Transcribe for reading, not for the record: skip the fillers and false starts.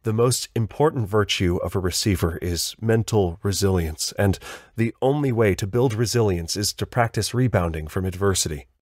The most important virtue of a receiver is mental resilience, and the only way to build resilience is to practice rebounding from adversity.